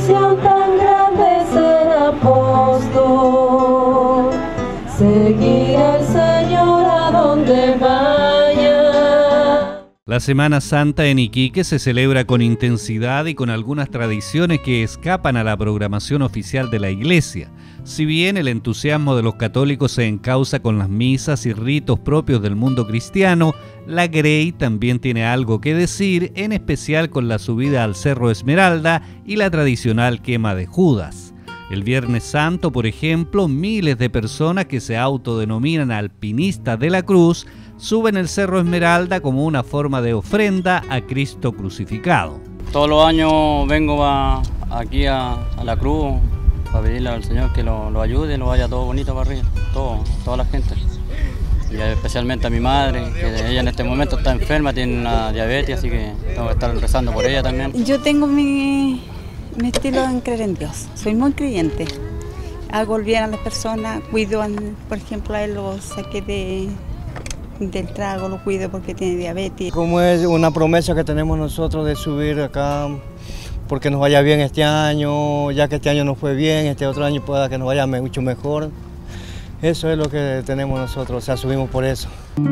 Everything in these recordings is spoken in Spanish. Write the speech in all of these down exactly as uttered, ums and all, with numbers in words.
misión tan grande ser apóstol, seguir al Señor a donde vaya. La Semana Santa en Iquique se celebra con intensidad y con algunas tradiciones que escapan a la programación oficial de la Iglesia. Si bien el entusiasmo de los católicos se encausa con las misas y ritos propios del mundo cristiano, la Grey también tiene algo que decir, en especial con la subida al Cerro Esmeralda y la tradicional quema de Judas. El Viernes Santo, por ejemplo, miles de personas que se autodenominan alpinistas de la cruz suben el Cerro Esmeralda como una forma de ofrenda a Cristo crucificado. Todos los años vengo a, aquí a, a la cruz para pedirle al Señor que lo, lo ayude, lo vaya todo bonito para arriba, todo, toda la gente. Y especialmente a mi madre, que ella en este momento está enferma, tiene una diabetes, así que tengo que estar rezando por ella también. Yo tengo mi, mi estilo en creer en Dios, soy muy creyente. Hago el bien a las personas, cuido, por ejemplo, a él lo saqué de... del trago, lo cuido porque tiene diabetes. Como es una promesa que tenemos nosotros de subir acá, porque nos vaya bien este año, ya que este año nos fue bien, este otro año pueda que nos vaya mucho mejor. Eso es lo que tenemos nosotros, o sea, subimos por eso.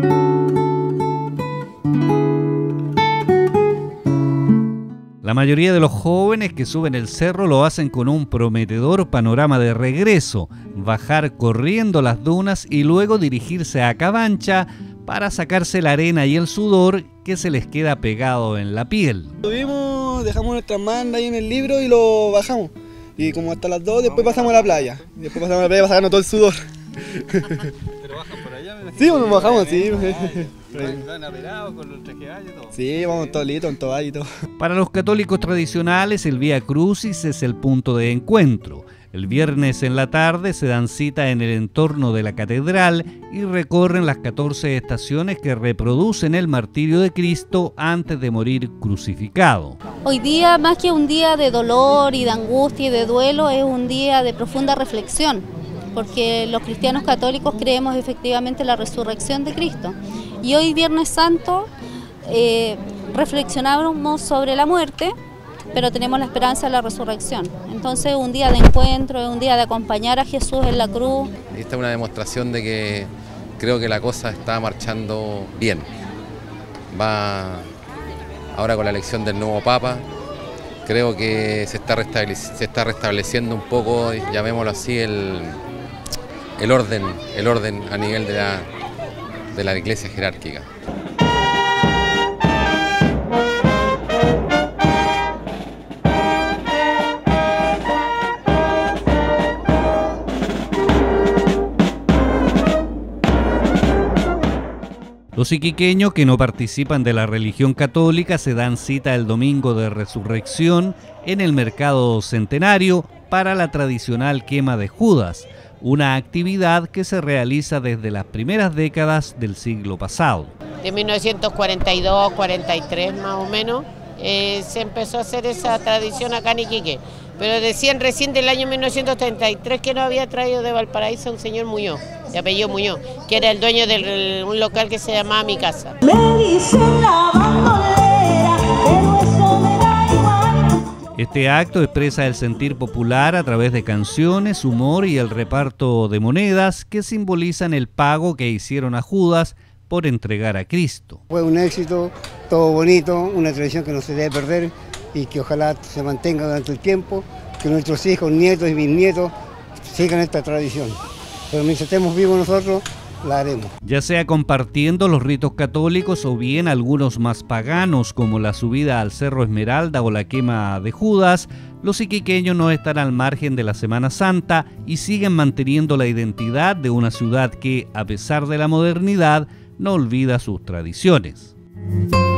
La mayoría de los jóvenes que suben el cerro lo hacen con un prometedor panorama de regreso, bajar corriendo las dunas y luego dirigirse a Cabancha para sacarse la arena y el sudor que se les queda pegado en la piel. Subimos, dejamos nuestras mandas ahí en el libro y lo bajamos. Y como hasta las dos, después pasamos a la playa. Y después pasamos a la playa para sacarnos todo el sudor. ¿Pero bajan por allá? Sí, nos bajamos, sí. ¿Van apelados con los trajes de baño y todo? Sí, vamos todos listos, en toalla y todo. Para los católicos tradicionales, el Vía Crucis es el punto de encuentro. El viernes en la tarde se dan cita en el entorno de la catedral y recorren las catorce estaciones que reproducen el martirio de Cristo antes de morir crucificado. Hoy día, más que un día de dolor y de angustia y de duelo, es un día de profunda reflexión, porque los cristianos católicos creemos efectivamente en la resurrección de Cristo. Y hoy, Viernes Santo, eh, reflexionamos sobre la muerte, pero tenemos la esperanza de la resurrección. Entonces es un día de encuentro, es un día de acompañar a Jesús en la cruz. Esta es una demostración de que creo que la cosa está marchando bien. Va ahora con la elección del nuevo Papa, creo que se está, se está restableciendo un poco, llamémoslo así, el, el, orden, el orden a nivel de la, de la iglesia jerárquica. Los iquiqueños que no participan de la religión católica se dan cita el domingo de Resurrección en el Mercado Centenario para la tradicional quema de Judas, una actividad que se realiza desde las primeras décadas del siglo pasado. De mil novecientos cuarenta y dos, cuarenta y tres más o menos, eh, se empezó a hacer esa tradición acá en Iquique. Pero decían recién del año mil novecientos treinta y tres que nos había traído de Valparaíso un señor Muñoz, de apellido Muñoz, que era el dueño de un local que se llamaba Mi Casa. Me dicen la bandolera, pero eso me da igual. Este acto expresa el sentir popular a través de canciones, humor y el reparto de monedas que simbolizan el pago que hicieron a Judas por entregar a Cristo. Fue un éxito, todo bonito, una tradición que no se debe perder y que ojalá se mantenga durante el tiempo, que nuestros hijos, nietos y bisnietos sigan esta tradición. Pero mientras estemos vivos nosotros, la haremos. Ya sea compartiendo los ritos católicos o bien algunos más paganos como la subida al Cerro Esmeralda o la quema de Judas, los iquiqueños no están al margen de la Semana Santa y siguen manteniendo la identidad de una ciudad que, a pesar de la modernidad, no olvida sus tradiciones.